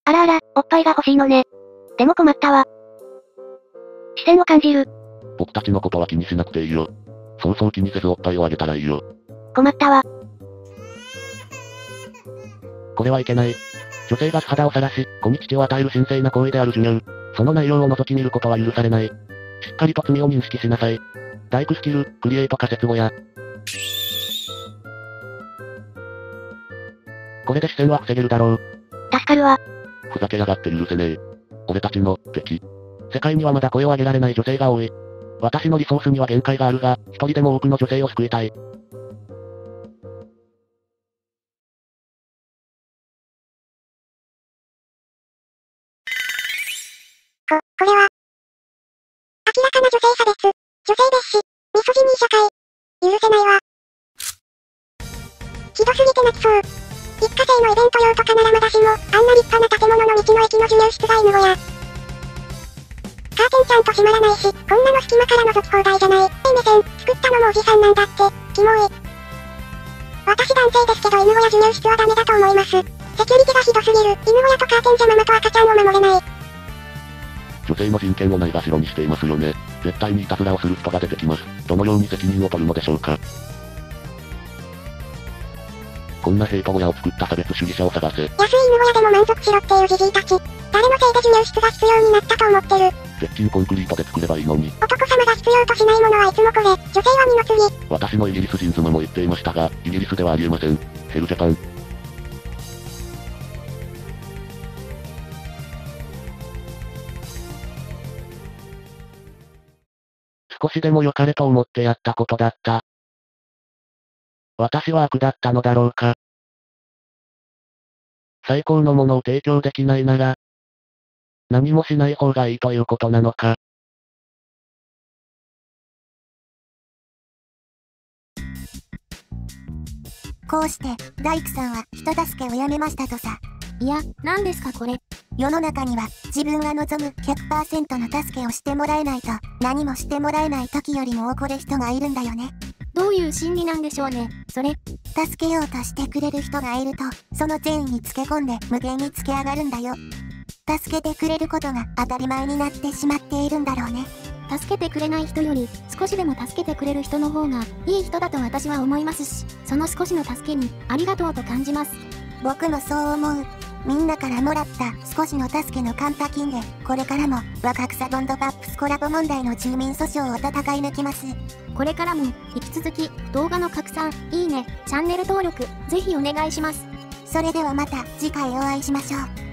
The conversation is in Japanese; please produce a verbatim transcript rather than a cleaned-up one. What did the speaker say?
あらあら、おっぱいが欲しいのね。でも困ったわ。視線を感じる。 僕たちのことは気にしなくていいよ。そうそう気にせずおっぱいをあげたらいいよ。 困ったわ。 これはいけない。女性が素肌を晒し、子に乳を与える神聖な行為である授乳。その内容を覗き見ることは許されない。しっかりと罪を認識しなさい。大工スキル、クリエイト仮説語や。これで視線は防げるだろう。 助かるわ。 ふざけやがって許せねえ。俺たちの、敵。世界にはまだ声を上げられない女性が多い。私のリソースには限界があるが、一人でも多くの女性を救いたい。こ、 これは、明らかな女性差別、女性蔑視、ミソジニー社会。許せないわ。ひどすぎて泣きそう。一過性のイベント用とかならまだしも、あんな立派な建物の道の駅の授乳室が犬小屋。カーテンちゃんと閉まらないし、こんなの隙間から覗き放題じゃない。え目線、作ったのもおじさんなんだって、キモい。私男性ですけど犬小屋授乳室はダメだと思います。セキュリティがひどすぎる。犬小屋とカーテンじゃママと赤ちゃんを守れない。 女性の人権をないがしろにしていますよね。絶対にいたずらをする人が出てきます。どのように責任を取るのでしょうか。こんなヘイト小屋を作った差別主義者を探せ。 安い犬小屋でも満足しろっていうじじいたち。誰のせいで授乳室が必要になったと思ってる。 鉄筋コンクリートで作ればいいのに。 男様が必要としないものはいつもこれ。女性は二の次。 私のイギリス人妻も言っていましたが、イギリスではありえません。ヘルジャパン。少しでも良かれと思ってやったことだった。私は悪だったのだろうか。最高のものを提供できないなら、何もしない方がいいということなのか。 こうして、大工さんは人助けをやめましたとさ。 いや、何ですかこれ。 世の中には、自分が望む ひゃくパーセント の助けをしてもらえないと、何もしてもらえない時よりも怒る人がいるんだよね。 どういう心理なんでしょうね、それ。 助けようとしてくれる人がいると、その善意につけ込んで無限につけ上がるんだよ。助けてくれることが当たり前になってしまっているんだろうね。 助けてくれない人より、少しでも助けてくれる人の方が、いい人だと私は思いますし、その少しの助けに、ありがとうと感じます。 僕もそう思う。みんなからもらった少しの助けのカンパ金で、これからも若草ボンドパップスコラボ問題の住民訴訟を戦い抜きます。 これからも引き続き動画の拡散、いいね、チャンネル登録、ぜひお願いします。 それではまた次回お会いしましょう。